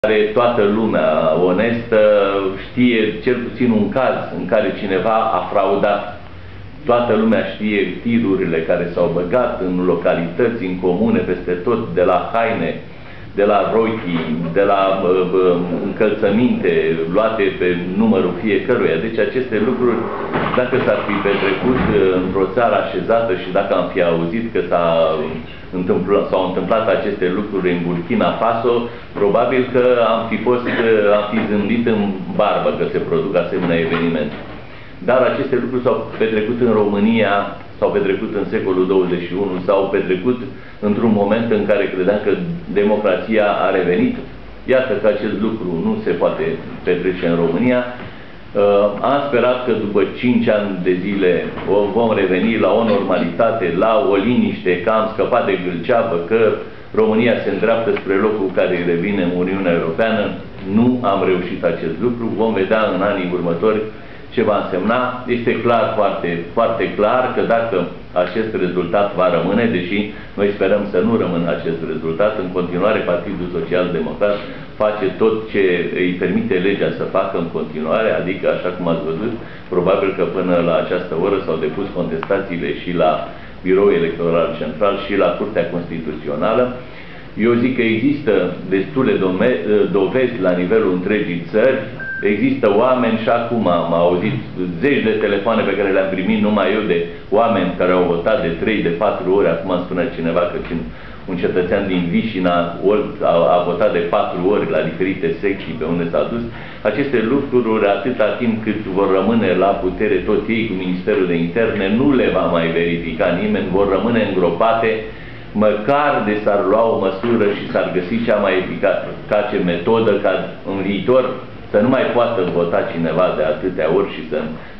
care toată lumea onestă știe cel puțin un caz în care cineva a fraudat. Toată lumea știe tirurile care s-au băgat în localități, în comune, peste tot, de la haine, de la rochi, de la încălțăminte luate pe numărul fiecăruia. Deci aceste lucruri, dacă s-ar fi petrecut într-o țară așezată și dacă am fi auzit că s-au întâmplat aceste lucruri în Burkina Faso, probabil că am fi zâmbit în barbă că se produc asemenea evenimente. Dar aceste lucruri s-au petrecut în România, s-au petrecut în secolul 21, s-au petrecut într-un moment în care credeam că democrația a revenit. Iată că acest lucru nu se poate petrece în România. Am sperat că după 5 ani de zile vom reveni la o normalitate, la o liniște, că am scăpat de gâlceavă, că România se îndreaptă spre locul care îi revine în Uniunea Europeană. Nu am reușit acest lucru. Vom vedea în anii următori ce va însemna. Este clar, foarte clar, că dacă acest rezultat va rămâne, deși noi sperăm să nu rămână acest rezultat, în continuare Partidul Social Democrat face tot ce îi permite legea să facă în continuare, adică, așa cum ați văzut, probabil că până la această oră s-au depus contestațiile și la Biroul Electoral Central și la Curtea Constituțională. Eu zic că există destule dovezi la nivelul întregii țări. Există oameni, și acum am auzit zeci de telefoane pe care le-am primit numai eu de oameni care au votat de 3, de 4 ori. Acum îmi spunea cineva că un cetățean din Vișina a votat de 4 ori la diferite secții pe unde s-a dus. Aceste lucruri, atâta timp cât vor rămâne la putere tot ei cu Ministerul de Interne, nu le va mai verifica nimeni, vor rămâne îngropate, măcar de s-ar lua o măsură și s-ar găsi cea mai eficace metodă ca în viitor să nu mai poată vota cineva de atâtea ori și să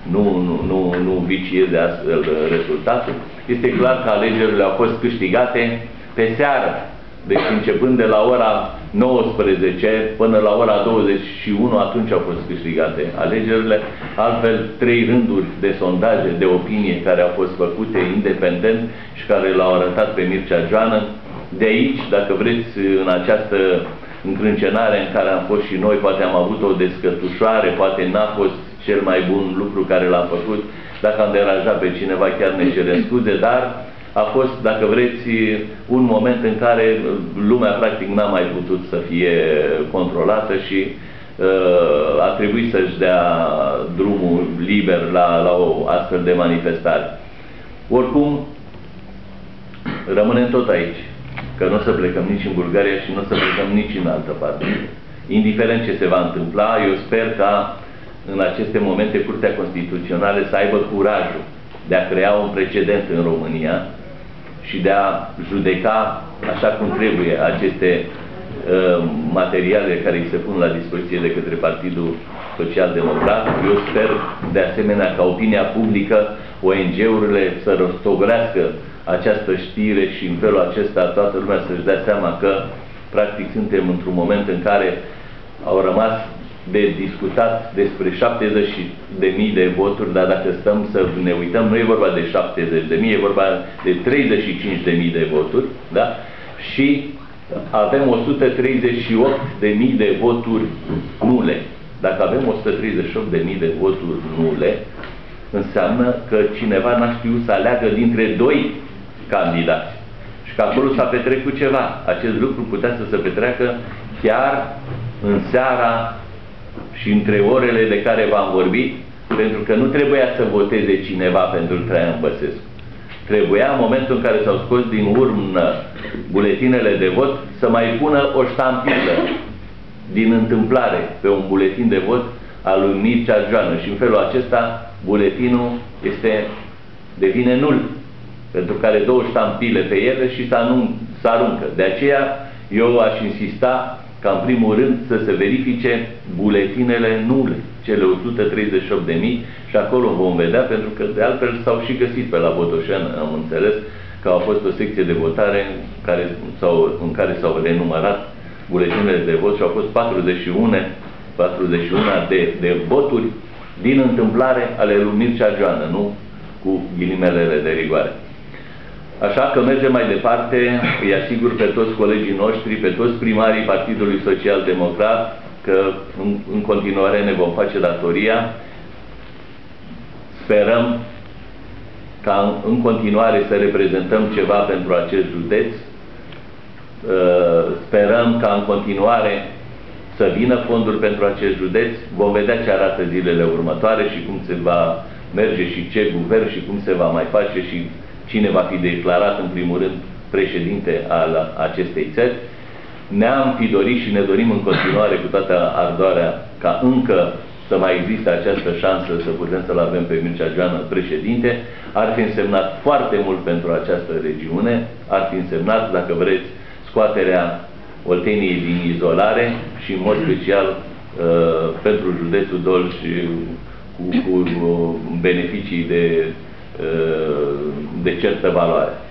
nu vicieze astfel rezultatul. Este clar că alegerile au fost câștigate pe seară. Deci începând de la ora 19 până la ora 21, atunci au fost câștigate alegerile. Altfel, 3 rânduri de sondaje de opinie care au fost făcute independent și care l-au arătat pe Mircea Joană. De aici, dacă vreți, în această încrâncenare în care am fost și noi, poate am avut o descătușoare, poate n-a fost cel mai bun lucru care l-am făcut. Dacă am deranjat pe cineva, chiar ne cerem scuze, dar a fost, dacă vreți, un moment în care lumea practic n-a mai putut să fie controlată și a trebuit să-și dea drumul liber la o astfel de manifestare. Oricum, rămânem tot aici, că nu o să plecăm nici în Bulgaria și nu o să plecăm nici în altă parte. Indiferent ce se va întâmpla, eu sper ca în aceste momente Curtea Constituțională să aibă curajul de a crea un precedent în România și de a judeca așa cum trebuie aceste materiale care îi se pun la dispoziție de către Partidul Social Democrat. Eu sper de asemenea ca opinia publică, ONG-urile să rostogolească această știre și în felul acesta toată lumea să-și dea seama că practic suntem într-un moment în care au rămas de discutat despre 70.000 de voturi, dar dacă stăm să ne uităm, nu e vorba de 70.000, e vorba de 35.000 de voturi, da? Și avem 138.000 de voturi nule. Dacă avem 138.000 de voturi nule, înseamnă că cineva n-a știut să aleagă dintre 2 candidați. Și că acolo s-a petrecut ceva. Acest lucru putea să se petreacă chiar în seara și între orele de care v-am vorbit, pentru că nu trebuia să voteze cineva pentru Traian Băsescu. Trebuia, în momentul în care s-au scos din urnă buletinele de vot, să mai pună o ștampilă din întâmplare pe un buletin de vot al lui Mircea Joană și în felul acesta buletinul devine nul, pentru că are 2 ștampile pe ele și se aruncă. De aceea eu aș insista ca în primul rând să se verifice buletinele nule, cele 138.000, și acolo vom vedea, pentru că de altfel s-au și găsit pe la Botoșani, am înțeles că a fost o secție de votare în care s-au renumărat buletinele de vot și au fost 41 de voturi din întâmplare ale lui Mircea Joană, nu cu ghilimelele de rigoare. Așa că mergem mai departe, îi asigur pe toți colegii noștri, pe toți primarii Partidului Social Democrat, că în continuare ne vom face datoria. Sperăm ca în continuare să reprezentăm ceva pentru acest județ. Sperăm ca în continuare să vină fonduri pentru acest județ. Vom vedea ce arată zilele următoare și cum se va merge și ce guvern și cum se va mai face și cine va fi declarat în primul rând președinte al acestei țări. Ne-am fi dorit și ne dorim în continuare cu toată ardoarea ca încă să mai existe această șansă să putem să-l avem pe Mircea Joană președinte. Ar fi însemnat foarte mult pentru această regiune, ar fi însemnat, dacă vreți, scoaterea Olteniei din izolare și în mod special pentru județul Dolj cu beneficii de certă valoare.